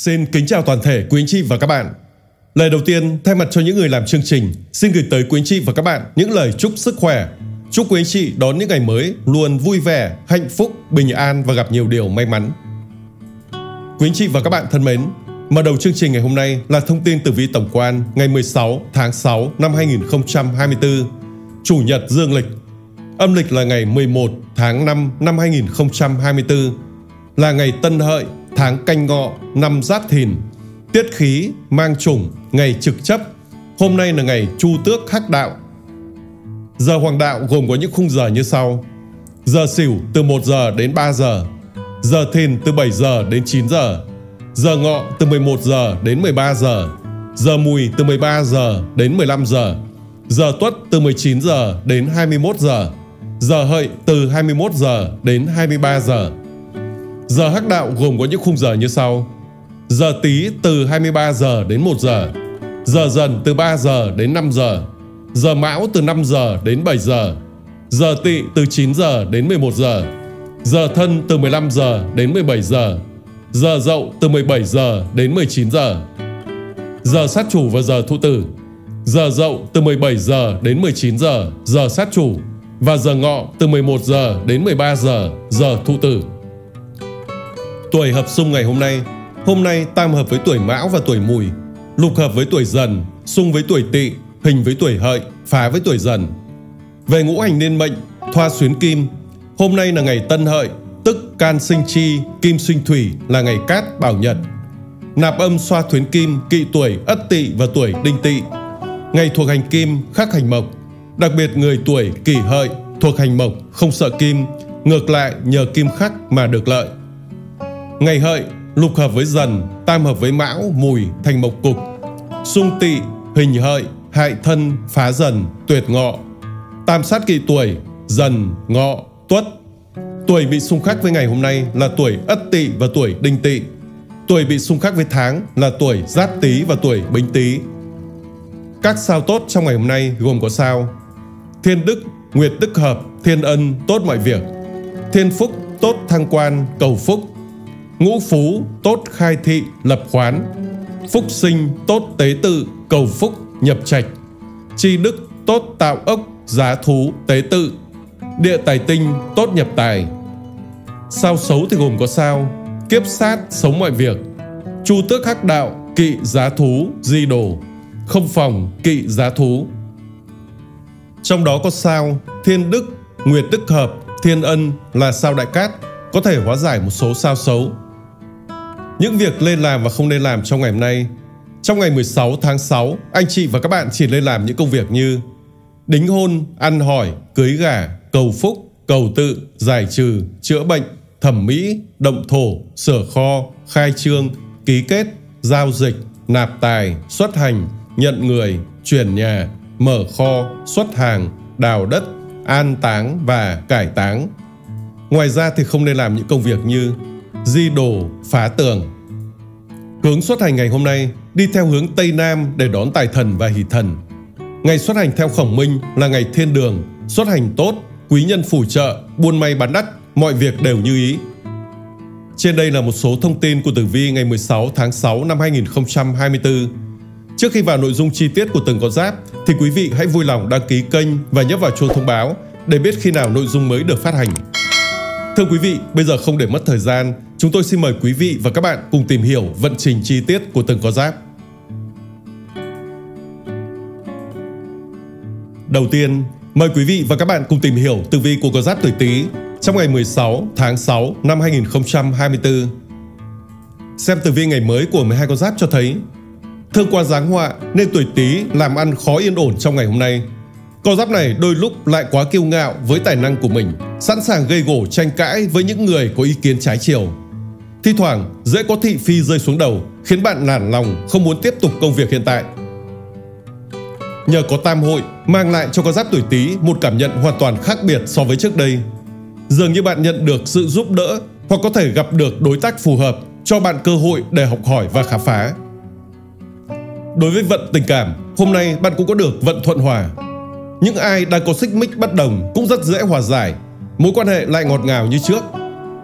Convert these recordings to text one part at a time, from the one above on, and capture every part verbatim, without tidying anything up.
Xin kính chào toàn thể quý anh chị và các bạn. Lời đầu tiên, thay mặt cho những người làm chương trình, xin gửi tới quý anh chị và các bạn những lời chúc sức khỏe. Chúc quý anh chị đón những ngày mới luôn vui vẻ, hạnh phúc, bình an và gặp nhiều điều may mắn. Quý anh chị và các bạn thân mến, mở đầu chương trình ngày hôm nay là thông tin tử vi tổng quan ngày mười sáu tháng sáu năm hai nghìn không trăm hai mươi tư, Chủ nhật dương lịch. Âm lịch là ngày mười một tháng năm năm hai nghìn không trăm hai mươi tư, là ngày Tân Hợi, tháng Canh Ngọ, năm Giáp Thìn. Tiết khí mang chủng, ngày trực chấp. Hôm nay là ngày Chu Tước Hắc Đạo. Giờ hoàng đạo gồm có những khung giờ như sau: giờ Sửu từ một giờ đến ba giờ, giờ Thìn từ bảy giờ đến chín giờ, giờ Ngọ từ mười một giờ đến mười ba giờ, giờ Mùi từ mười ba giờ đến mười lăm giờ, giờ Tuất từ mười chín giờ đến hai mươi mốt giờ, giờ Hợi từ hai mươi mốt giờ đến hai mươi ba giờ. Giờ Hắc Đạo gồm có những khung giờ như sau: giờ Tý từ hai mươi ba giờ đến một giờ, giờ Dần từ ba giờ đến năm giờ, giờ Mão từ năm giờ đến bảy giờ, giờ Tỵ từ chín giờ đến mười một giờ, giờ Thân từ mười lăm giờ đến mười bảy giờ, giờ Dậu từ mười bảy giờ đến mười chín giờ. Giờ sát chủ và giờ Thụ Tử: giờ Dậu từ mười bảy giờ đến mười chín giờ, giờ sát chủ, và giờ Ngọ từ mười một giờ đến mười ba giờ, giờ Thụ Tử. Tuổi hợp xung ngày hôm nay: hôm nay tam hợp với tuổi Mão và tuổi Mùi, lục hợp với tuổi Dần, xung với tuổi Tỵ, hình với tuổi Hợi, phá với tuổi Dần. Về ngũ hành niên mệnh, thoa xuyến kim. Hôm nay là ngày Tân Hợi, tức can sinh chi, kim sinh thủy, là ngày Cát bảo nhật. Nạp âm xoa thuyến kim, kỵ tuổi Ất Tỵ và tuổi Đinh Tỵ. Ngày thuộc hành kim, khắc hành mộc. Đặc biệt người tuổi Kỷ Hợi thuộc hành mộc không sợ kim, ngược lại nhờ kim khắc mà được lợi. Ngày Hợi, lục hợp với Dần, tam hợp với Mão, Mùi thành mộc cục, xung Tỵ, hình Hợi, hại Thân, phá Dần, tuyệt Ngọ. Tam sát kỵ tuổi Dần, Ngọ, Tuất. Tuổi bị xung khắc với ngày hôm nay là tuổi Ất Tỵ và tuổi Đinh Tỵ. Tuổi bị xung khắc với tháng là tuổi Giáp Tý và tuổi Bính Tý. Các sao tốt trong ngày hôm nay gồm có sao: Thiên Đức, Nguyệt Đức hợp, thiên ân, tốt mọi việc. Thiên Phúc, tốt thăng quan, cầu phúc. Ngũ Phú, tốt khai thị, lập khoán. Phúc Sinh, tốt tế tự, cầu phúc, nhập trạch. Chi Đức, tốt tạo ốc, giá thú, tế tự. Địa tài tinh, tốt nhập tài. Sao xấu thì gồm có sao: Kiếp sát, sống mọi việc. Chu Tước Hắc Đạo, kỵ giá thú, di đồ. Không phòng, kỵ giá thú. Trong đó có sao Thiên Đức, Nguyệt Đức hợp, thiên ân là sao đại cát, có thể hóa giải một số sao xấu. Những việc nên làm và không nên làm trong ngày hôm nay. Trong ngày mười sáu tháng sáu, anh chị và các bạn chỉ nên làm những công việc như đính hôn, ăn hỏi, cưới gả, cầu phúc, cầu tự, giải trừ, chữa bệnh, thẩm mỹ, động thổ, sửa kho, khai trương, ký kết, giao dịch, nạp tài, xuất hành, nhận người, chuyển nhà, mở kho, xuất hàng, đào đất, an táng và cải táng. Ngoài ra thì không nên làm những công việc như di đồ, phá tường. Hướng xuất hành ngày hôm nay đi theo hướng Tây Nam để đón tài thần và hỷ thần. Ngày xuất hành theo khổng minh là ngày thiên đường, xuất hành tốt, quý nhân phù trợ, buôn may bán đắt, mọi việc đều như ý. Trên đây là một số thông tin của tử vi ngày mười sáu tháng sáu năm hai nghìn không trăm hai mươi tư. Trước khi vào nội dung chi tiết của từng con giáp thì quý vị hãy vui lòng đăng ký kênh và nhấp vào chuông thông báo để biết khi nào nội dung mới được phát hành. Thưa quý vị, bây giờ không để mất thời gian, chúng tôi xin mời quý vị và các bạn cùng tìm hiểu vận trình chi tiết của từng con giáp. Đầu tiên, mời quý vị và các bạn cùng tìm hiểu tử vi của con giáp tuổi Tý trong ngày mười sáu tháng sáu năm hai nghìn không trăm hai mươi tư. Xem tử vi ngày mới của mười hai con giáp cho thấy thương qua giáng họa nên tuổi Tý làm ăn khó yên ổn trong ngày hôm nay. Con giáp này đôi lúc lại quá kiêu ngạo với tài năng của mình, sẵn sàng gây gổ tranh cãi với những người có ý kiến trái chiều. Thi thoảng dễ có thị phi rơi xuống đầu, khiến bạn nản lòng không muốn tiếp tục công việc hiện tại. Nhờ có tam hội mang lại cho con giáp tuổi Tý một cảm nhận hoàn toàn khác biệt so với trước đây. Dường như bạn nhận được sự giúp đỡ hoặc có thể gặp được đối tác phù hợp cho bạn cơ hội để học hỏi và khám phá. Đối với vận tình cảm, hôm nay bạn cũng có được vận thuận hòa. Những ai đang có xích mích bất đồng cũng rất dễ hòa giải, mối quan hệ lại ngọt ngào như trước.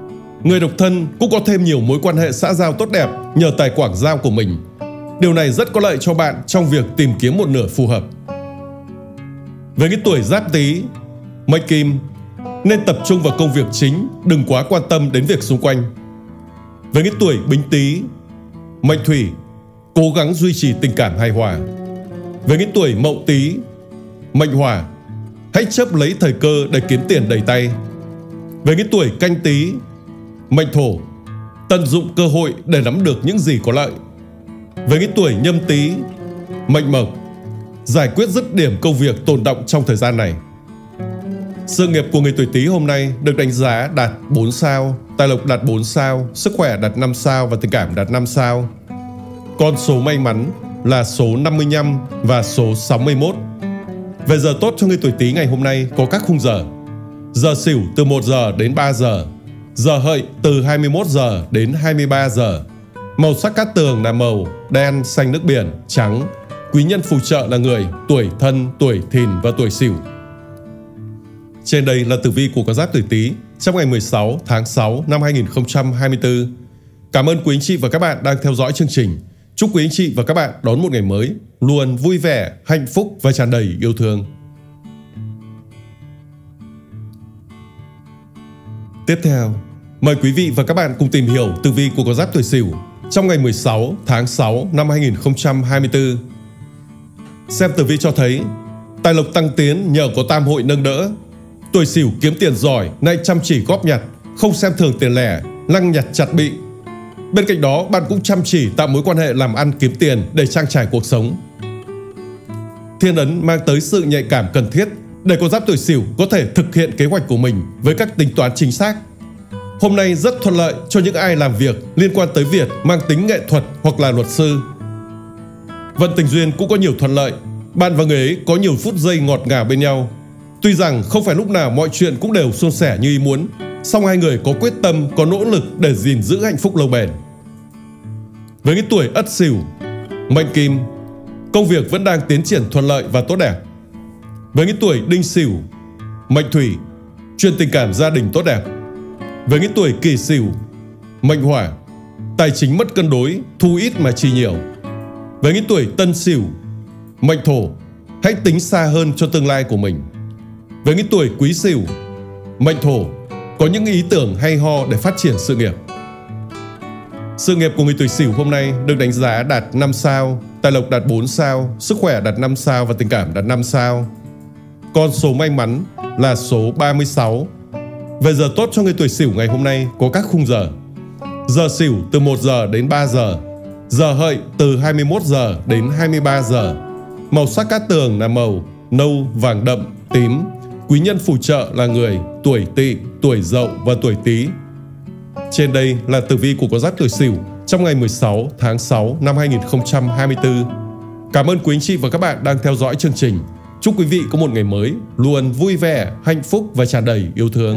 người độc thân cũng có thêm nhiều mối quan hệ xã giao tốt đẹp nhờ tài quảng giao của mình. Điều này rất có lợi cho bạn trong việc tìm kiếm một nửa phù hợp. Với những tuổi Giáp Tý, mệnh Kim, nên tập trung vào công việc chính, đừng quá quan tâm đến việc xung quanh. Với những tuổi Bính Tý, mệnh Thủy, cố gắng duy trì tình cảm hài hòa. Với những tuổi Mậu Tý, mệnh Hỏa, hãy chấp lấy thời cơ để kiếm tiền đầy tay. Với những tuổi Canh Tý, mệnh Thổ, tận dụng cơ hội để nắm được những gì có lợi. Với những tuổi Nhâm Tý, mệnh Mộc, giải quyết dứt điểm công việc tồn đọng trong thời gian này. Sự nghiệp của người tuổi Tý hôm nay được đánh giá đạt bốn sao, tài lộc đạt bốn sao, sức khỏe đạt năm sao và tình cảm đạt năm sao. Con số may mắn là số năm mươi lăm và số sáu mươi mốt. Về giờ tốt cho người tuổi Tý ngày hôm nay có các khung giờ: giờ Sửu từ một giờ đến ba giờ, giờ Hợi từ hai mươi mốt giờ đến hai mươi ba giờ. Màu sắc cát tường là màu đen, xanh nước biển, trắng. Quý nhân phù trợ là người tuổi Thân, tuổi Thìn và tuổi Sửu. Trên đây là tử vi của con giáp tuổi Tý trong ngày mười sáu tháng sáu năm hai nghìn không trăm hai mươi tư. Cảm ơn quý anh chị và các bạn đang theo dõi chương trình. Chúc quý anh chị và các bạn đón một ngày mới luôn vui vẻ, hạnh phúc và tràn đầy yêu thương. Tiếp theo, mời quý vị và các bạn cùng tìm hiểu tử vi của con giáp tuổi Sửu trong ngày mười sáu tháng sáu năm hai nghìn không trăm hai mươi tư. Xem tử vi cho thấy tài lộc tăng tiến nhờ có tam hội nâng đỡ. Tuổi Sửu kiếm tiền giỏi, nay chăm chỉ góp nhặt, không xem thường tiền lẻ, lăng nhặt chặt bị. Bên cạnh đó, bạn cũng chăm chỉ tạo mối quan hệ làm ăn kiếm tiền để trang trải cuộc sống. Thiên ấn mang tới sự nhạy cảm cần thiết để con giáp tuổi Sửu có thể thực hiện kế hoạch của mình với các tính toán chính xác. Hôm nay rất thuận lợi cho những ai làm việc liên quan tới việc mang tính nghệ thuật hoặc là luật sư. Vận tình duyên cũng có nhiều thuận lợi, bạn và người ấy có nhiều phút giây ngọt ngào bên nhau. Tuy rằng không phải lúc nào mọi chuyện cũng đều suôn sẻ như ý muốn, song hai người có quyết tâm, có nỗ lực để gìn giữ hạnh phúc lâu bền. Với những tuổi Ất Sửu, mệnh Kim, công việc vẫn đang tiến triển thuận lợi và tốt đẹp. Với những tuổi Đinh Sửu, mệnh Thủy, chuyện tình cảm gia đình tốt đẹp. Với những tuổi Kỷ Sửu, mệnh Hỏa, tài chính mất cân đối, thu ít mà chi nhiều. Với những tuổi Tân Sửu, mệnh Thổ, hãy tính xa hơn cho tương lai của mình. Với những tuổi Quý Sửu, mệnh Thổ, có những ý tưởng hay ho để phát triển sự nghiệp. Sự nghiệp của người tuổi Sửu hôm nay được đánh giá đạt năm sao, tài lộc đạt bốn sao, sức khỏe đạt năm sao và tình cảm đạt năm sao. Con số may mắn là số ba mươi sáu. Về giờ tốt cho người tuổi Sửu ngày hôm nay có các khung giờ: giờ Sửu từ một giờ đến ba giờ, giờ Hợi từ hai mươi mốt giờ đến hai mươi ba giờ. Màu sắc cát tường là màu nâu, vàng đậm, tím. Quý nhân phù trợ là người tuổi Tỵ, tuổi Dậu và tuổi Tý. Trên đây là tử vi của con giáp tuổi Sửu trong ngày mười sáu tháng sáu năm hai nghìn không trăm hai mươi tư. Cảm ơn quý anh chị và các bạn đang theo dõi chương trình. Chúc quý vị có một ngày mới luôn vui vẻ, hạnh phúc và tràn đầy yêu thương.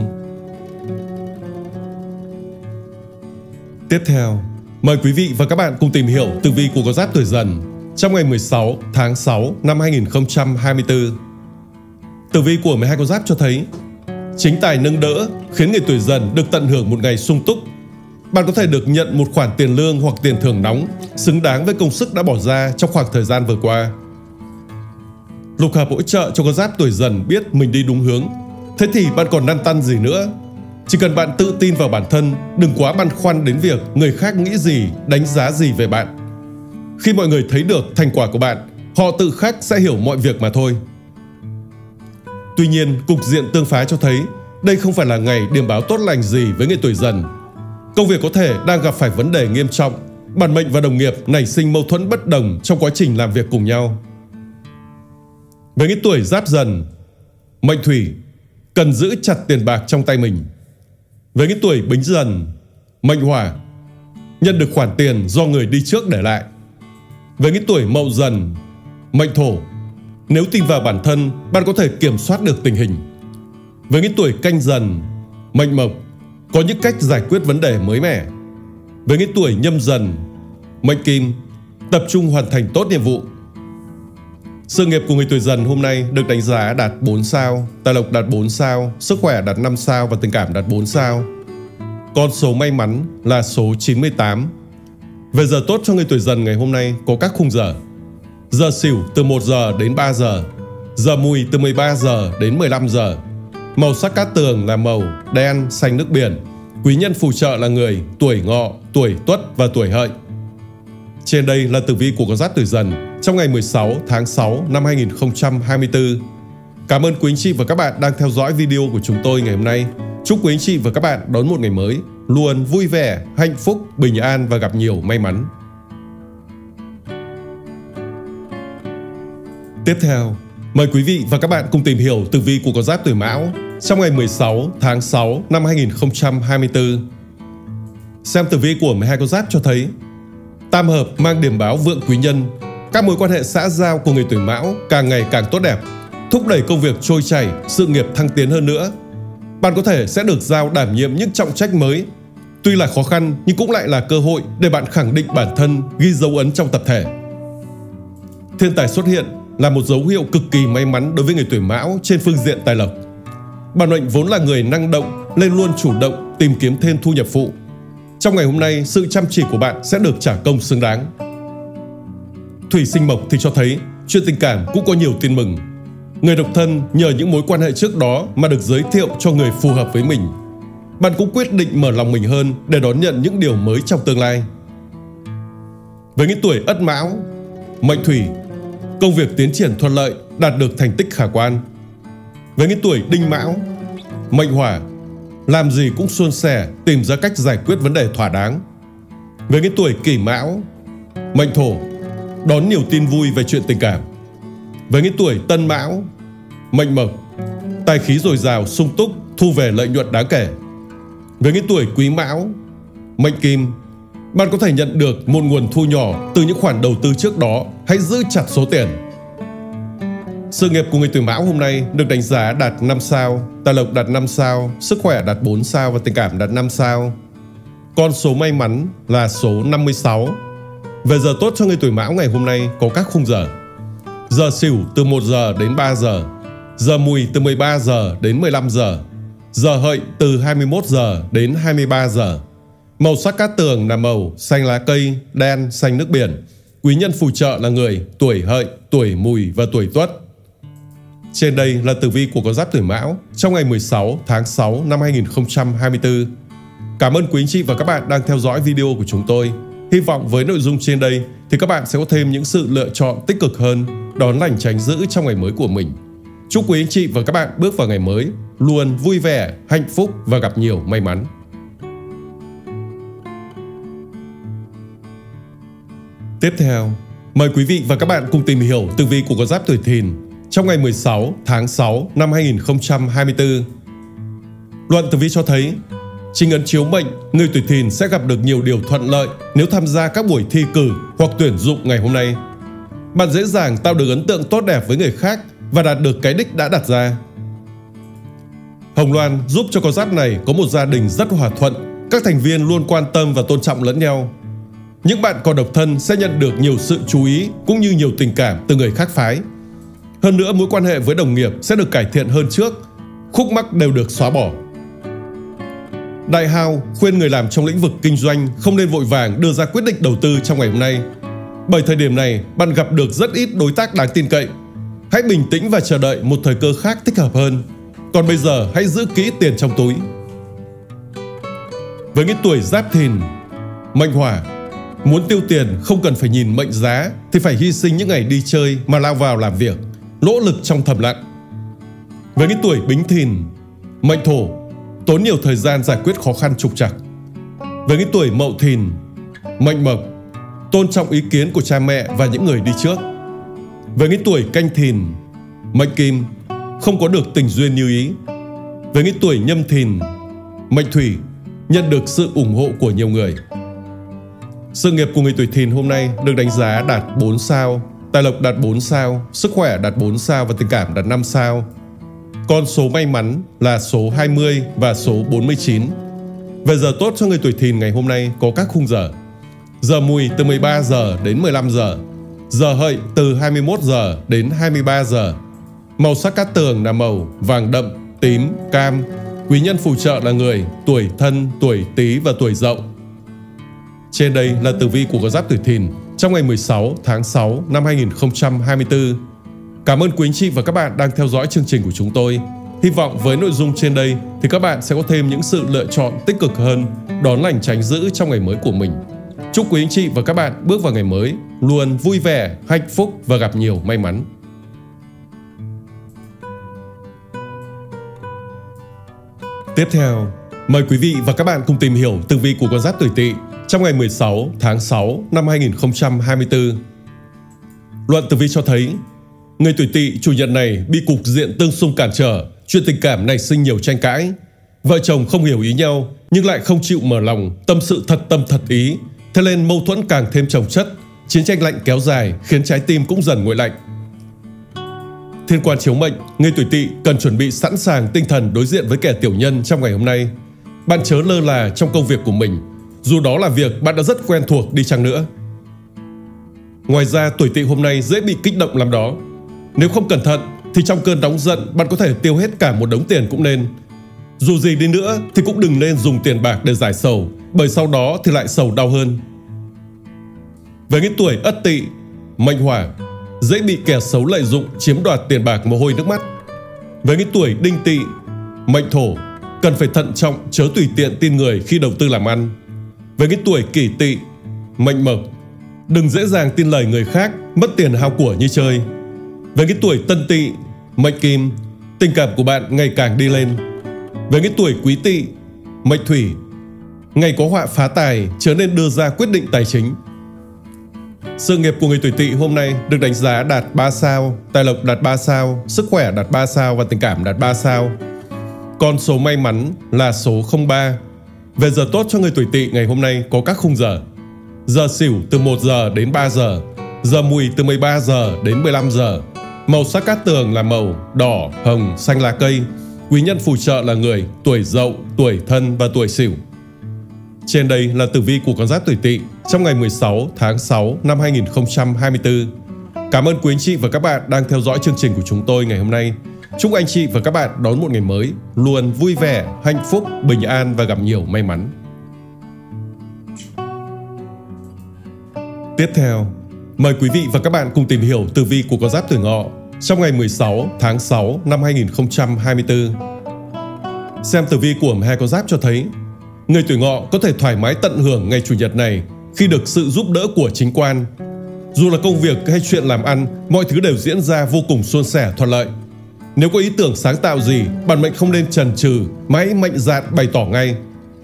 Tiếp theo, mời quý vị và các bạn cùng tìm hiểu tử vi của con giáp tuổi Dần trong ngày mười sáu tháng sáu năm hai nghìn không trăm hai mươi tư. Tử vi của mười hai con giáp cho thấy chính tài nâng đỡ khiến người tuổi Dần được tận hưởng một ngày sung túc. Bạn có thể được nhận một khoản tiền lương hoặc tiền thưởng nóng xứng đáng với công sức đã bỏ ra trong khoảng thời gian vừa qua. Lục hợp hỗ trợ cho con giáp tuổi Dần biết mình đi đúng hướng. Thế thì bạn còn lăn tăn gì nữa? Chỉ cần bạn tự tin vào bản thân, đừng quá băn khoăn đến việc người khác nghĩ gì, đánh giá gì về bạn. Khi mọi người thấy được thành quả của bạn, họ tự khắc sẽ hiểu mọi việc mà thôi. Tuy nhiên, cục diện tương phá cho thấy đây không phải là ngày điểm báo tốt lành gì với người tuổi Dần. Công việc có thể đang gặp phải vấn đề nghiêm trọng, bản mệnh và đồng nghiệp nảy sinh mâu thuẫn bất đồng trong quá trình làm việc cùng nhau. Với những tuổi Giáp Dần, mệnh Thủy, cần giữ chặt tiền bạc trong tay mình. Với những tuổi Bính Dần, mệnh Hỏa, nhận được khoản tiền do người đi trước để lại. Với những tuổi Mậu Dần, mệnh Thổ, nếu tin vào bản thân, bạn có thể kiểm soát được tình hình. Với những tuổi Canh Dần, mệnh Mộc, có những cách giải quyết vấn đề mới mẻ. Với những tuổi Nhâm Dần, mệnh Kim, tập trung hoàn thành tốt nhiệm vụ. Sự nghiệp của người tuổi Dần hôm nay được đánh giá đạt bốn sao, tài lộc đạt bốn sao, sức khỏe đạt năm sao và tình cảm đạt bốn sao. Con số may mắn là số chín mươi tám. Về giờ tốt cho người tuổi Dần ngày hôm nay có các khung giờ: giờ Sửu từ một giờ đến ba giờ, giờ Mùi từ mười ba giờ đến mười lăm giờ. Màu sắc cát tường là màu đen, xanh nước biển. Quý nhân phù trợ là người tuổi Ngọ, tuổi Tuất và tuổi Hợi. Trên đây là tử vi của con giáp tuổi Dần trong ngày mười sáu tháng sáu năm hai nghìn không trăm hai mươi tư. Cảm ơn quý anh chị và các bạn đang theo dõi video của chúng tôi ngày hôm nay. Chúc quý anh chị và các bạn đón một ngày mới luôn vui vẻ, hạnh phúc, bình an và gặp nhiều may mắn. Tiếp theo, mời quý vị và các bạn cùng tìm hiểu tử vi của con giáp tuổi Mão trong ngày mười sáu tháng sáu năm hai nghìn không trăm hai mươi tư. Xem tử vi của mười hai con giáp cho thấy tam hợp mang điểm báo vượng quý nhân. Các mối quan hệ xã giao của người tuổi Mão càng ngày càng tốt đẹp, thúc đẩy công việc trôi chảy, sự nghiệp thăng tiến hơn nữa. Bạn có thể sẽ được giao đảm nhiệm những trọng trách mới. Tuy là khó khăn nhưng cũng lại là cơ hội để bạn khẳng định bản thân, ghi dấu ấn trong tập thể. Thiên tài xuất hiện là một dấu hiệu cực kỳ may mắn đối với người tuổi Mão trên phương diện tài lộc. Bản mệnh vốn là người năng động nên luôn chủ động tìm kiếm thêm thu nhập phụ. Trong ngày hôm nay, sự chăm chỉ của bạn sẽ được trả công xứng đáng. Thủy sinh mộc thì cho thấy chuyện tình cảm cũng có nhiều tin mừng. Người độc thân nhờ những mối quan hệ trước đó mà được giới thiệu cho người phù hợp với mình. Bạn cũng quyết định mở lòng mình hơn để đón nhận những điều mới trong tương lai. Với những tuổi Ất Mão, mệnh Thủy, công việc tiến triển thuận lợi, đạt được thành tích khả quan. Với những tuổi Đinh Mão, mệnh Hỏa, làm gì cũng suôn sẻ, tìm ra cách giải quyết vấn đề thỏa đáng. Với những tuổi Kỷ Mão, mệnh Thổ, đón nhiều tin vui về chuyện tình cảm. Với những tuổi Tân Mão, mệnh Mộc, tài khí dồi dào, sung túc, thu về lợi nhuận đáng kể. Với những tuổi Quý Mão, mệnh Kim, bạn có thể nhận được một nguồn thu nhỏ từ những khoản đầu tư trước đó, hãy giữ chặt số tiền. Sự nghiệp của người tuổi Mão hôm nay được đánh giá đạt năm sao, tài lộc đạt năm sao, sức khỏe đạt bốn sao và tình cảm đạt năm sao. Con số may mắn là số năm mươi sáu. Về giờ tốt cho người tuổi Mão ngày hôm nay có các khung giờ: giờ Sửu từ một giờ đến ba giờ, giờ Mùi từ mười ba giờ đến mười lăm giờ, giờ Hợi từ hai mươi mốt giờ đến hai mươi ba giờ. Màu sắc cát tường là màu xanh lá cây, đen, xanh nước biển. Quý nhân phù trợ là người tuổi Hợi, tuổi Mùi và tuổi Tuất. Trên đây là tử vi của con giáp tuổi Mão trong ngày mười sáu tháng sáu năm hai nghìn không trăm hai mươi tư. Cảm ơn quý anh chị và các bạn đang theo dõi video của chúng tôi. Hy vọng với nội dung trên đây thì các bạn sẽ có thêm những sự lựa chọn tích cực hơn, đón lành tránh dữ trong ngày mới của mình. Chúc quý anh chị và các bạn bước vào ngày mới luôn vui vẻ, hạnh phúc và gặp nhiều may mắn. Tiếp theo, mời quý vị và các bạn cùng tìm hiểu tử vi của con giáp tuổi Thìn trong ngày mười sáu tháng sáu năm hai nghìn không trăm hai mươi tư. Luận tử vi cho thấy chính ấn chiếu mệnh, người tuổi Thìn sẽ gặp được nhiều điều thuận lợi nếu tham gia các buổi thi cử hoặc tuyển dụng ngày hôm nay. Bạn dễ dàng tạo được ấn tượng tốt đẹp với người khác và đạt được cái đích đã đặt ra. Hồng Loan giúp cho con giáp này có một gia đình rất hòa thuận, các thành viên luôn quan tâm và tôn trọng lẫn nhau. Những bạn còn độc thân sẽ nhận được nhiều sự chú ý cũng như nhiều tình cảm từ người khác phái. Hơn nữa, mối quan hệ với đồng nghiệp sẽ được cải thiện hơn trước, khúc mắc đều được xóa bỏ. Đại Hao khuyên người làm trong lĩnh vực kinh doanh không nên vội vàng đưa ra quyết định đầu tư trong ngày hôm nay. Bởi thời điểm này, bạn gặp được rất ít đối tác đáng tin cậy. Hãy bình tĩnh và chờ đợi một thời cơ khác thích hợp hơn. Còn bây giờ hãy giữ kỹ tiền trong túi. Với những tuổi Giáp Thìn, mệnh Hỏa, muốn tiêu tiền không cần phải nhìn mệnh giá thì phải hy sinh những ngày đi chơi mà lao vào làm việc, nỗ lực trong thầm lặng. Với những tuổi Bính Thìn, mệnh Thổ, tốn nhiều thời gian giải quyết khó khăn trục trặc. Với những tuổi Mậu Thìn, mệnh Mộc, tôn trọng ý kiến của cha mẹ và những người đi trước. Với những tuổi Canh Thìn, mệnh Kim, không có được tình duyên như ý. Với những tuổi Nhâm Thìn, mệnh Thủy, nhận được sự ủng hộ của nhiều người. Sự nghiệp của người tuổi Thìn hôm nay được đánh giá đạt bốn sao, tài lộc đạt bốn sao, sức khỏe đạt bốn sao và tình cảm đạt năm sao. Con số may mắn là số hai mươi và số bốn mươi chín. Về giờ tốt cho người tuổi Thìn ngày hôm nay có các khung giờ: giờ Mùi từ mười ba giờ đến mười lăm giờ, giờ Hợi từ hai mươi mốt giờ đến hai mươi ba giờ. Màu sắc cát tường là màu vàng đậm, tím, cam. Quý nhân phù trợ là người tuổi Thân, tuổi Tý và tuổi Dậu. Trên đây là tử vi của con giáp tuổi Thìn trong ngày mười sáu tháng sáu năm hai nghìn không trăm hai mươi tư. Cảm ơn quý anh chị và các bạn đang theo dõi chương trình của chúng tôi. Hy vọng với nội dung trên đây thì các bạn sẽ có thêm những sự lựa chọn tích cực hơn, đón lành tránh dữ trong ngày mới của mình. Chúc quý anh chị và các bạn bước vào ngày mới luôn vui vẻ, hạnh phúc và gặp nhiều may mắn. Tiếp theo, mời quý vị và các bạn cùng tìm hiểu tử vi của con giáp tuổi Tỵ trong ngày mười sáu tháng sáu năm hai nghìn không trăm hai mươi tư. Luận tử vi cho thấy, người tuổi Tỵ chủ nhật này bị cục diện tương xung cản trở, chuyện tình cảm nảy sinh nhiều tranh cãi. Vợ chồng không hiểu ý nhau nhưng lại không chịu mở lòng, tâm sự thật tâm thật ý, thế nên mâu thuẫn càng thêm chồng chất, chiến tranh lạnh kéo dài khiến trái tim cũng dần nguội lạnh. Thiên quan chiếu mệnh, người tuổi Tỵ cần chuẩn bị sẵn sàng tinh thần đối diện với kẻ tiểu nhân trong ngày hôm nay. Bạn chớ lơ là trong công việc của mình, dù đó là việc bạn đã rất quen thuộc đi chăng nữa. Ngoài ra, tuổi Tỵ hôm nay dễ bị kích động lắm đó. Nếu không cẩn thận thì trong cơn nóng giận bạn có thể tiêu hết cả một đống tiền cũng nên. Dù gì đi nữa thì cũng đừng nên dùng tiền bạc để giải sầu, bởi sau đó thì lại sầu đau hơn. Với những tuổi Ất Tỵ, mệnh Hỏa, dễ bị kẻ xấu lợi dụng chiếm đoạt tiền bạc mồ hôi nước mắt. Với những tuổi Đinh Tỵ, mệnh Thổ, cần phải thận trọng chớ tùy tiện tin người khi đầu tư làm ăn. Với những tuổi Kỷ Tỵ, mệnh Mộc, đừng dễ dàng tin lời người khác, mất tiền hao của như chơi. Với những tuổi Tân Tỵ, mệnh Kim, tình cảm của bạn ngày càng đi lên. Với những tuổi Quý Tỵ, mệnh Thủy, ngày có họa phá tài, chớ nên đưa ra quyết định tài chính. Sự nghiệp của người tuổi Tỵ hôm nay được đánh giá đạt ba sao, tài lộc đạt ba sao, sức khỏe đạt ba sao và tình cảm đạt ba sao. Con số may mắn là số không ba. Về giờ tốt cho người tuổi Tỵ ngày hôm nay có các khung giờ: giờ Sửu từ một giờ đến ba giờ, giờ Mùi từ mười ba giờ đến mười lăm giờ. Màu sắc cát tường là màu đỏ, hồng, xanh lá cây. Quý nhân phù trợ là người tuổi Dậu, tuổi Thân và tuổi Sửu. Trên đây là tử vi của con giáp tuổi Tỵ trong ngày mười sáu tháng sáu năm hai nghìn không trăm hai mươi tư. Cảm ơn quý anh chị và các bạn đang theo dõi chương trình của chúng tôi ngày hôm nay. Chúc anh chị và các bạn đón một ngày mới luôn vui vẻ, hạnh phúc, bình an và gặp nhiều may mắn. Tiếp theo, mời quý vị và các bạn cùng tìm hiểu tử vi của con giáp tuổi Ngọ trong ngày mười sáu tháng sáu năm hai nghìn không trăm hai mươi tư. Xem tử vi của hai con giáp cho thấy, người tuổi Ngọ có thể thoải mái tận hưởng ngày chủ nhật này khi được sự giúp đỡ của chính quan. Dù là công việc hay chuyện làm ăn, mọi thứ đều diễn ra vô cùng suôn sẻ thuận lợi. Nếu có ý tưởng sáng tạo gì, bản mệnh không nên chần chừ, mà hãy mạnh dạn bày tỏ ngay.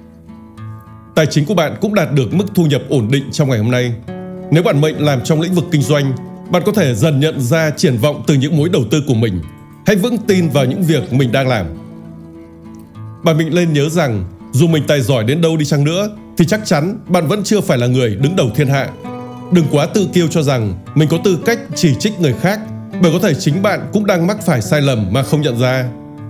Tài chính của bạn cũng đạt được mức thu nhập ổn định trong ngày hôm nay. Nếu bản mệnh làm trong lĩnh vực kinh doanh, bạn có thể dần nhận ra triển vọng từ những mối đầu tư của mình. Hãy vững tin vào những việc mình đang làm. Bản mệnh nên nhớ rằng, dù mình tài giỏi đến đâu đi chăng nữa, thì chắc chắn bạn vẫn chưa phải là người đứng đầu thiên hạ. Đừng quá tự kiêu cho rằng mình có tư cách chỉ trích người khác, bởi có thể chính bạn cũng đang mắc phải sai lầm mà không nhận ra.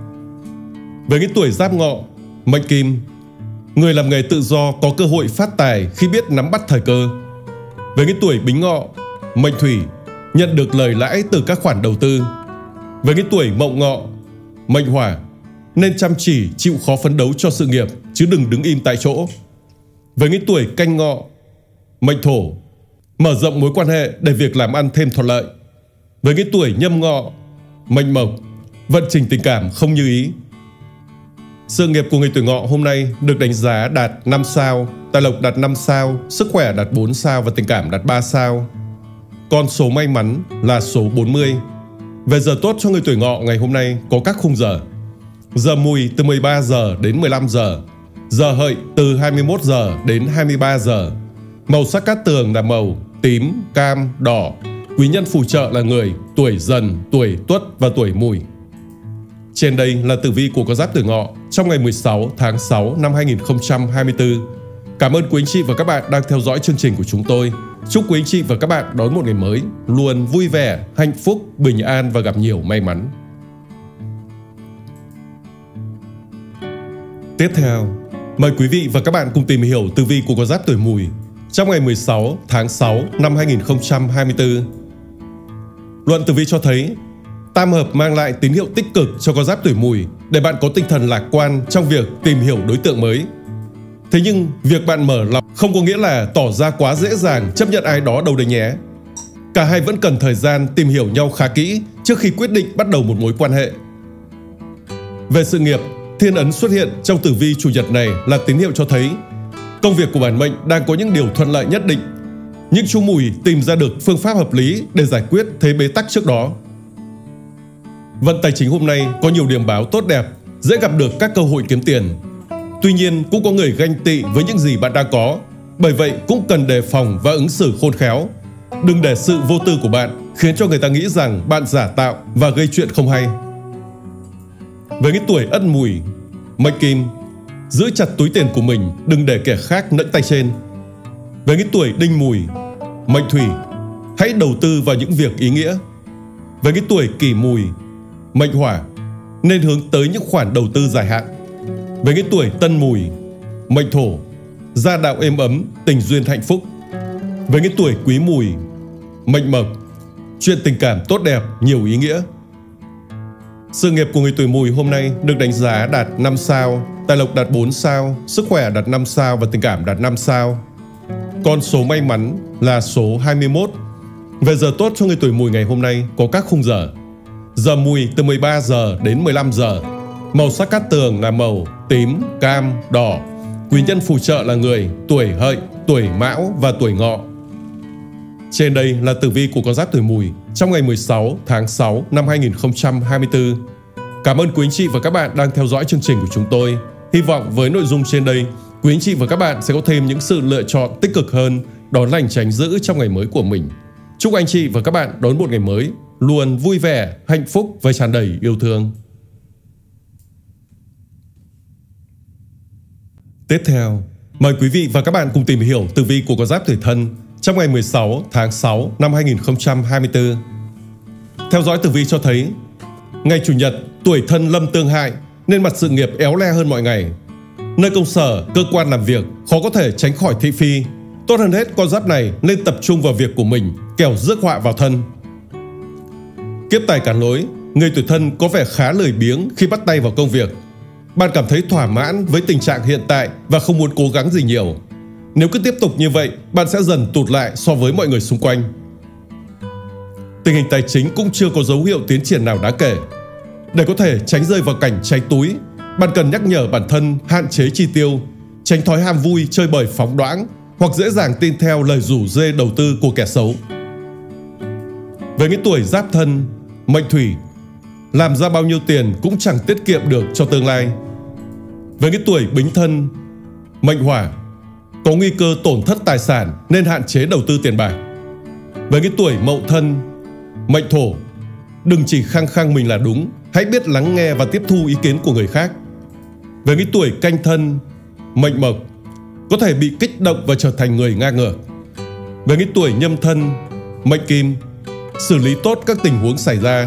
Với những tuổi Giáp Ngọ, mệnh Kim, người làm nghề tự do có cơ hội phát tài khi biết nắm bắt thời cơ. Với những tuổi Bính Ngọ, mệnh Thủy, nhận được lời lãi từ các khoản đầu tư. Với những tuổi Mậu Ngọ, mệnh Hỏa, nên chăm chỉ chịu khó phấn đấu cho sự nghiệp chứ đừng đứng im tại chỗ. Với những tuổi Canh Ngọ, mệnh Thổ, mở rộng mối quan hệ để việc làm ăn thêm thuận lợi. Với những tuổi Nhâm Ngọ, mệnh Mộc, vận trình tình cảm không như ý. Sự nghiệp của người tuổi Ngọ hôm nay được đánh giá đạt năm sao, tài lộc đạt năm sao, sức khỏe đạt bốn sao và tình cảm đạt ba sao. Con số may mắn là số bốn mươi. Về giờ tốt cho người tuổi Ngọ ngày hôm nay có các khung giờ: giờ Mùi từ mười ba giờ đến mười lăm giờ, giờ Hợi từ hai mươi mốt giờ đến hai mươi ba giờ. Màu sắc cát tường là màu tím, cam, đỏ. Quý nhân phù trợ là người tuổi Dần, tuổi Tuất và tuổi Mùi. Trên đây là tử vi của con giáp tuổi Ngọ trong ngày mười sáu tháng sáu năm hai nghìn không trăm hai mươi tư. Cảm ơn quý anh chị và các bạn đang theo dõi chương trình của chúng tôi. Chúc quý anh chị và các bạn đón một ngày mới luôn vui vẻ, hạnh phúc, bình an và gặp nhiều may mắn. Tiếp theo, mời quý vị và các bạn cùng tìm hiểu tử vi của con giáp tuổi Mùi trong ngày mười sáu tháng sáu năm hai nghìn không trăm hai mươi tư. Luận tử vi cho thấy, Tam hợp mang lại tín hiệu tích cực cho con giáp tuổi Mùi để bạn có tinh thần lạc quan trong việc tìm hiểu đối tượng mới. Thế nhưng, việc bạn mở lòng không có nghĩa là tỏ ra quá dễ dàng chấp nhận ai đó đâu đấy nhé. Cả hai vẫn cần thời gian tìm hiểu nhau khá kỹ trước khi quyết định bắt đầu một mối quan hệ. Về sự nghiệp, thiên ấn xuất hiện trong tử vi chủ nhật này là tín hiệu cho thấy công việc của bản mệnh đang có những điều thuận lợi nhất định. Những chú Mùi tìm ra được phương pháp hợp lý để giải quyết thế bế tắc trước đó. Vận tài chính hôm nay có nhiều điểm báo tốt đẹp, dễ gặp được các cơ hội kiếm tiền. Tuy nhiên, cũng có người ganh tị với những gì bạn đang có. Bởi vậy, cũng cần đề phòng và ứng xử khôn khéo. Đừng để sự vô tư của bạn khiến cho người ta nghĩ rằng bạn giả tạo và gây chuyện không hay. Với những tuổi Ất Mùi, mệnh Kim, giữ chặt túi tiền của mình, đừng để kẻ khác nẫy tay trên. Với những tuổi Đinh Mùi, mệnh Thủy, hãy đầu tư vào những việc ý nghĩa. Với những tuổi Kỷ Mùi, mệnh Hỏa, nên hướng tới những khoản đầu tư dài hạn. Với những tuổi Tân Mùi, mệnh Thổ, gia đạo êm ấm, tình duyên hạnh phúc. Với những tuổi Quý Mùi, mệnh Mộc, chuyện tình cảm tốt đẹp, nhiều ý nghĩa. Sự nghiệp của người tuổi Mùi hôm nay được đánh giá đạt năm sao, tài lộc đạt bốn sao, sức khỏe đạt năm sao và tình cảm đạt năm sao. Con số may mắn là số hai mươi mốt. Về giờ tốt cho người tuổi Mùi ngày hôm nay có các khung giờ. Giờ Mùi từ mười ba giờ đến mười lăm giờ. Màu sắc cát tường là màu tím, cam, đỏ. Quý nhân phù trợ là người tuổi Hợi, tuổi Mão và tuổi Ngọ. Trên đây là tử vi của con giáp tuổi Mùi trong ngày mười sáu tháng sáu năm hai nghìn không trăm hai mươi tư. Cảm ơn quý anh chị và các bạn đang theo dõi chương trình của chúng tôi. Hy vọng với nội dung trên đây, quý anh chị và các bạn sẽ có thêm những sự lựa chọn tích cực hơn, đón lành tránh dữ trong ngày mới của mình. Chúc anh chị và các bạn đón một ngày mới luôn vui vẻ, hạnh phúc và tràn đầy yêu thương. Tiếp theo, mời quý vị và các bạn cùng tìm hiểu tử vi của con giáp tuổi Thân trong ngày mười sáu tháng sáu năm hai nghìn không trăm hai mươi tư. Theo dõi tử vi cho thấy, ngày Chủ nhật tuổi Thân lâm tương hại nên mặt sự nghiệp éo le hơn mọi ngày. Nơi công sở, cơ quan làm việc khó có thể tránh khỏi thị phi. Tốt hơn hết, con giáp này nên tập trung vào việc của mình, kẻo rước họa vào thân. Kiếp tài cản lối, người tuổi Thân có vẻ khá lười biếng khi bắt tay vào công việc. Bạn cảm thấy thỏa mãn với tình trạng hiện tại và không muốn cố gắng gì nhiều. Nếu cứ tiếp tục như vậy, bạn sẽ dần tụt lại so với mọi người xung quanh. Tình hình tài chính cũng chưa có dấu hiệu tiến triển nào đáng kể. Để có thể tránh rơi vào cảnh cháy túi, bạn cần nhắc nhở bản thân hạn chế chi tiêu, tránh thói ham vui chơi bời phóng đoáng hoặc dễ dàng tin theo lời rủ rê đầu tư của kẻ xấu. Với những tuổi Giáp Thân, mệnh Thủy, làm ra bao nhiêu tiền cũng chẳng tiết kiệm được cho tương lai. Với những tuổi Bính Thân, mệnh Hỏa, có nguy cơ tổn thất tài sản nên hạn chế đầu tư tiền bạc. Với những tuổi Mậu Thân, mệnh Thổ, đừng chỉ khăng khăng mình là đúng, hãy biết lắng nghe và tiếp thu ý kiến của người khác. Với những tuổi Canh Thân, mệnh Mộc, có thể bị kích động và trở thành người ngang ngược. Với những tuổi Nhâm Thân, mệnh Kim, xử lý tốt các tình huống xảy ra.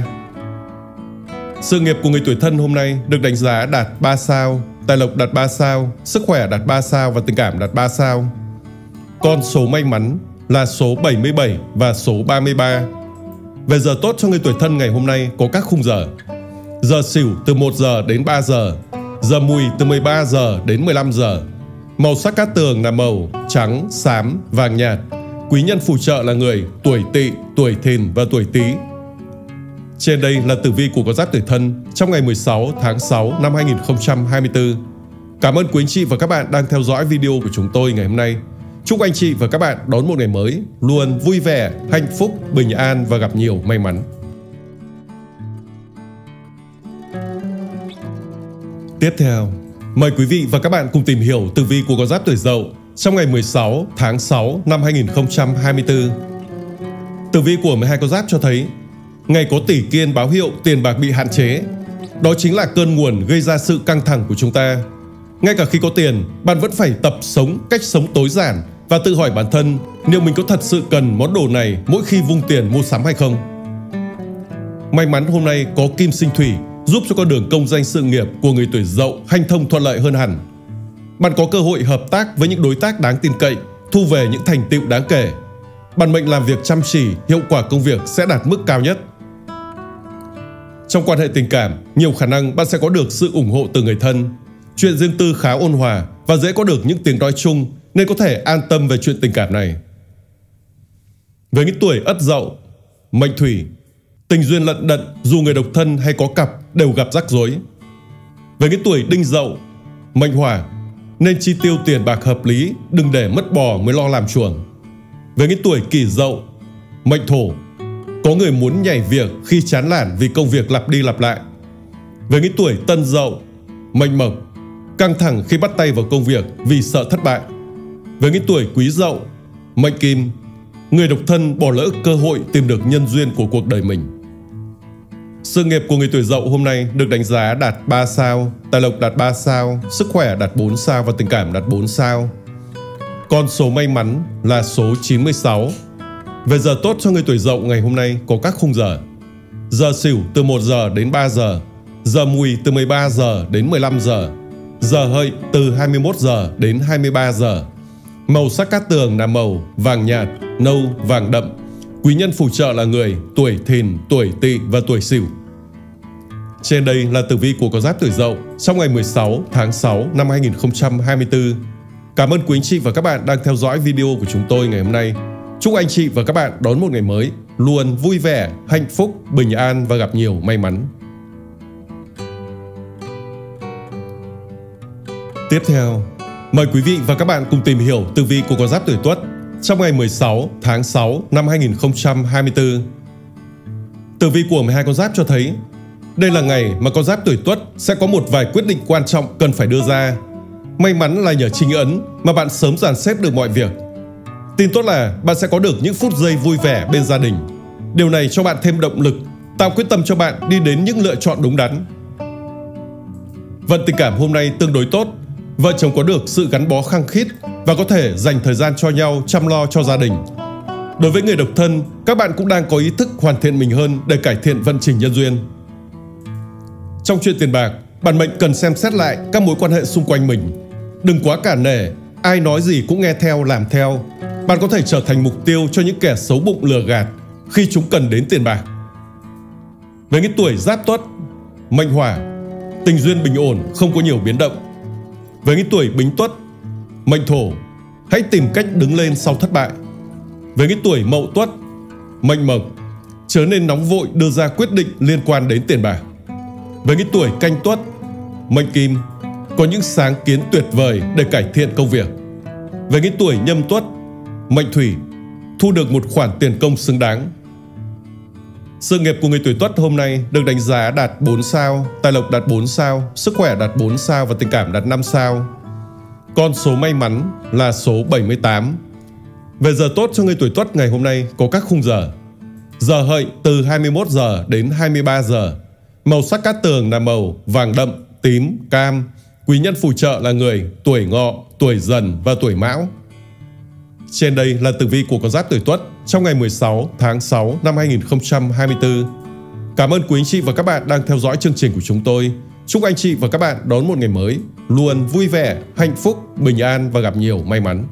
Sự nghiệp của người tuổi Thân hôm nay được đánh giá đạt ba sao, tài lộc đạt ba sao, sức khỏe đạt ba sao và tình cảm đạt ba sao. Con số may mắn là số bảy mươi bảy và số ba mươi ba. Về giờ tốt cho người tuổi Thân ngày hôm nay có các khung giờ. Giờ Sửu từ một giờ đến ba giờ, giờ Mùi từ mười ba giờ đến mười lăm giờ. Màu sắc cát tường là màu trắng, xám, vàng nhạt. Quý nhân phù trợ là người tuổi Tỵ, tuổi Thìn và tuổi Tý. Trên đây là tử vi của con giáp tuổi Thân trong ngày mười sáu tháng sáu năm hai nghìn không trăm hai mươi tư. Cảm ơn quý anh chị và các bạn đang theo dõi video của chúng tôi ngày hôm nay. Chúc anh chị và các bạn đón một ngày mới luôn vui vẻ, hạnh phúc, bình an và gặp nhiều may mắn. Tiếp theo, mời quý vị và các bạn cùng tìm hiểu tử vi của con giáp tuổi Dậu trong ngày mười sáu tháng sáu năm hai nghìn không trăm hai mươi tư. Tử vi của mười hai con giáp cho thấy ngày có tỷ kiên báo hiệu tiền bạc bị hạn chế. Đó chính là cơn nguồn gây ra sự căng thẳng của chúng ta. Ngay cả khi có tiền, bạn vẫn phải tập sống cách sống tối giản và tự hỏi bản thân liệu mình có thật sự cần món đồ này mỗi khi vung tiền mua sắm hay không. May mắn hôm nay có kim sinh thủy giúp cho con đường công danh sự nghiệp của người tuổi Dậu hanh thông thuận lợi hơn hẳn. Bạn có cơ hội hợp tác với những đối tác đáng tin cậy, thu về những thành tựu đáng kể. Bản mệnh làm việc chăm chỉ, hiệu quả công việc sẽ đạt mức cao nhất. Trong quan hệ tình cảm, nhiều khả năng bạn sẽ có được sự ủng hộ từ người thân. Chuyện riêng tư khá ôn hòa và dễ có được những tiếng nói chung, nên có thể an tâm về chuyện tình cảm này. Với những tuổi Ất Dậu, mệnh Thủy, tình duyên lận đận dù người độc thân hay có cặp đều gặp rắc rối. Với những tuổi Đinh Dậu, mệnh Hỏa, nên chi tiêu tiền bạc hợp lý, đừng để mất bò mới lo làm chuồng. Với những tuổi Kỷ Dậu, mệnh Thổ, có người muốn nhảy việc khi chán nản vì công việc lặp đi lặp lại. Với những tuổi Tân Dậu, mệnh Mộc, căng thẳng khi bắt tay vào công việc vì sợ thất bại. Với những tuổi Quý Dậu, mệnh Kim, người độc thân bỏ lỡ cơ hội tìm được nhân duyên của cuộc đời mình. Sự nghiệp của người tuổi Dậu hôm nay được đánh giá đạt ba sao, tài lộc đạt ba sao, sức khỏe đạt bốn sao và tình cảm đạt bốn sao. Con số may mắn là số chín mươi sáu. Về giờ tốt cho người tuổi Dậu ngày hôm nay có các khung giờ: giờ Sửu từ một giờ đến ba giờ, giờ Mùi từ mười ba giờ đến mười lăm giờ, giờ Hợi từ hai mươi mốt giờ đến hai mươi ba giờ. Màu sắc cát tường là màu vàng nhạt, nâu, vàng đậm. Quý nhân phù trợ là người tuổi Thìn, tuổi Tỵ và tuổi Sửu. Trên đây là tử vi của con giáp tuổi Dậu trong ngày mười sáu tháng sáu năm hai nghìn không trăm hai mươi tư. Cảm ơn quý anh chị và các bạn đang theo dõi video của chúng tôi ngày hôm nay. Chúc anh chị và các bạn đón một ngày mới luôn vui vẻ, hạnh phúc, bình an và gặp nhiều may mắn. Tiếp theo, mời quý vị và các bạn cùng tìm hiểu tử vi của con giáp tuổi Tuất trong ngày mười sáu tháng sáu năm hai nghìn không trăm hai mươi tư. Tử vi của mười hai con giáp cho thấy đây là ngày mà con giáp tuổi Tuất sẽ có một vài quyết định quan trọng cần phải đưa ra. May mắn là nhờ chính ấn mà bạn sớm dàn xếp được mọi việc. Tin tốt là bạn sẽ có được những phút giây vui vẻ bên gia đình. Điều này cho bạn thêm động lực, tạo quyết tâm cho bạn đi đến những lựa chọn đúng đắn. Vận tình cảm hôm nay tương đối tốt. Vợ chồng có được sự gắn bó khăng khít và có thể dành thời gian cho nhau chăm lo cho gia đình. Đối với người độc thân, các bạn cũng đang có ý thức hoàn thiện mình hơn để cải thiện vận trình nhân duyên. Trong chuyện tiền bạc, bản mệnh cần xem xét lại các mối quan hệ xung quanh mình. Đừng quá cả nể, ai nói gì cũng nghe theo làm theo. Bạn có thể trở thành mục tiêu cho những kẻ xấu bụng lừa gạt khi chúng cần đến tiền bạc. Với những tuổi Giáp Tuất, mệnh Hỏa, tình duyên bình ổn, không có nhiều biến động. Với những tuổi Bính Tuất, mệnh Thổ, hãy tìm cách đứng lên sau thất bại. Với những tuổi Mậu Tuất, mệnh Mộc, chớ nên nóng vội đưa ra quyết định liên quan đến tiền bạc. Với những tuổi Canh Tuất, mệnh Kim, có những sáng kiến tuyệt vời để cải thiện công việc. Với những tuổi Nhâm Tuất, mệnh Thủy, thu được một khoản tiền công xứng đáng. Sự nghiệp của người tuổi Tuất hôm nay được đánh giá đạt bốn sao, tài lộc đạt bốn sao, sức khỏe đạt bốn sao và tình cảm đạt năm sao. Con số may mắn là số bảy mươi tám. Về giờ tốt cho người tuổi Tuất ngày hôm nay có các khung giờ: giờ Hợi từ hai mươi mốt giờ đến hai mươi ba giờ. Màu sắc cát tường là màu vàng đậm, tím, cam. Quý nhân phù trợ là người tuổi Ngọ, tuổi Dần và tuổi Mão. Trên đây là tử vi của con giáp tuổi Tuất trong ngày mười sáu tháng sáu năm hai nghìn không trăm hai mươi tư. Cảm ơn quý anh chị và các bạn đang theo dõi chương trình của chúng tôi. Chúc anh chị và các bạn đón một ngày mới luôn vui vẻ, hạnh phúc, bình an và gặp nhiều may mắn.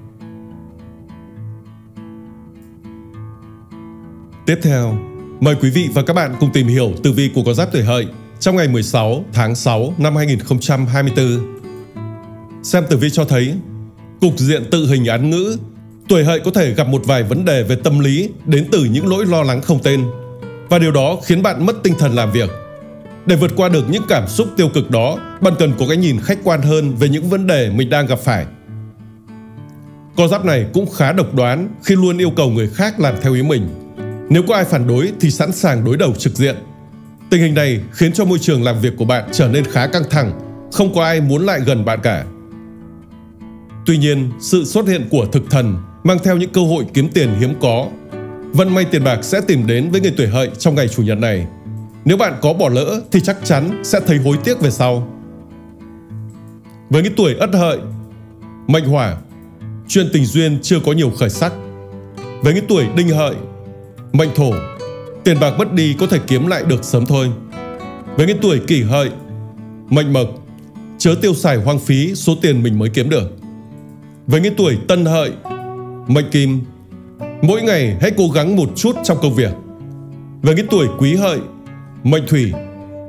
Tiếp theo, mời quý vị và các bạn cùng tìm hiểu tử vi của con giáp tuổi Hợi trong ngày mười sáu tháng sáu năm hai nghìn không trăm hai mươi tư. Xem tử vi cho thấy cục diện tự hình án ngữ. Tuổi Hợi có thể gặp một vài vấn đề về tâm lý đến từ những nỗi lo lắng không tên, và điều đó khiến bạn mất tinh thần làm việc. Để vượt qua được những cảm xúc tiêu cực đó, bạn cần có cái nhìn khách quan hơn về những vấn đề mình đang gặp phải. Con giáp này cũng khá độc đoán khi luôn yêu cầu người khác làm theo ý mình. Nếu có ai phản đối thì sẵn sàng đối đầu trực diện. Tình hình này khiến cho môi trường làm việc của bạn trở nên khá căng thẳng, không có ai muốn lại gần bạn cả. Tuy nhiên, sự xuất hiện của thực thần mang theo những cơ hội kiếm tiền hiếm có. Vận may tiền bạc sẽ tìm đến với người tuổi Hợi trong ngày Chủ nhật này. Nếu bạn có bỏ lỡ thì chắc chắn sẽ thấy hối tiếc về sau. Với những tuổi Ất Hợi, mệnh Hỏa, chuyện tình duyên chưa có nhiều khởi sắc. Với những tuổi Đinh Hợi, mệnh Thổ, tiền bạc mất đi có thể kiếm lại được sớm thôi. Với những tuổi Kỷ Hợi, mệnh Mộc, chớ tiêu xài hoang phí số tiền mình mới kiếm được. Với những tuổi Tân Hợi, mệnh Kim, mỗi ngày hãy cố gắng một chút trong công việc. Với những tuổi Quý Hợi, mệnh Thủy,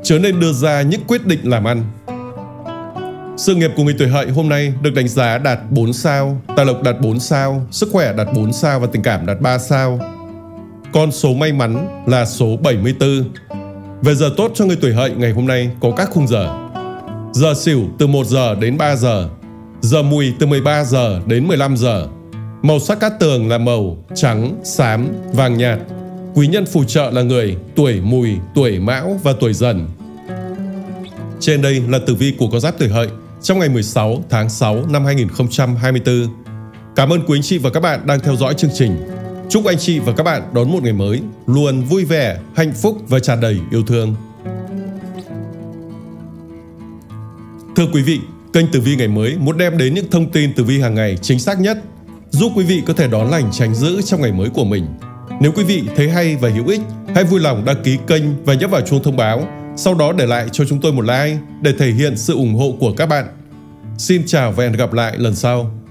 chớ nên đưa ra những quyết định làm ăn. Sự nghiệp của người tuổi Hợi hôm nay được đánh giá đạt bốn sao, tài lộc đạt bốn sao, sức khỏe đạt bốn sao và tình cảm đạt ba sao. Con số may mắn là số bảy mươi tư. Về giờ tốt cho người tuổi Hợi ngày hôm nay có các khung giờ. Giờ Sửu từ một giờ đến ba giờ, giờ Mùi từ mười ba giờ đến mười lăm giờ. Màu sắc cát tường là màu trắng, xám, vàng nhạt. Quý nhân phù trợ là người tuổi Mùi, tuổi Mão và tuổi Dần. Trên đây là tử vi của con giáp tuổi Hợi trong ngày mười sáu tháng sáu năm hai nghìn không trăm hai mươi tư. Cảm ơn quý anh chị và các bạn đang theo dõi chương trình. Chúc anh chị và các bạn đón một ngày mới luôn vui vẻ, hạnh phúc và tràn đầy yêu thương. Thưa quý vị, kênh Tử Vi Ngày Mới muốn đem đến những thông tin tử vi hàng ngày chính xác nhất, giúp quý vị có thể đón lành tránh dữ trong ngày mới của mình. Nếu quý vị thấy hay và hữu ích, hãy vui lòng đăng ký kênh và nhấp vào chuông thông báo, sau đó để lại cho chúng tôi một like để thể hiện sự ủng hộ của các bạn. Xin chào và hẹn gặp lại lần sau.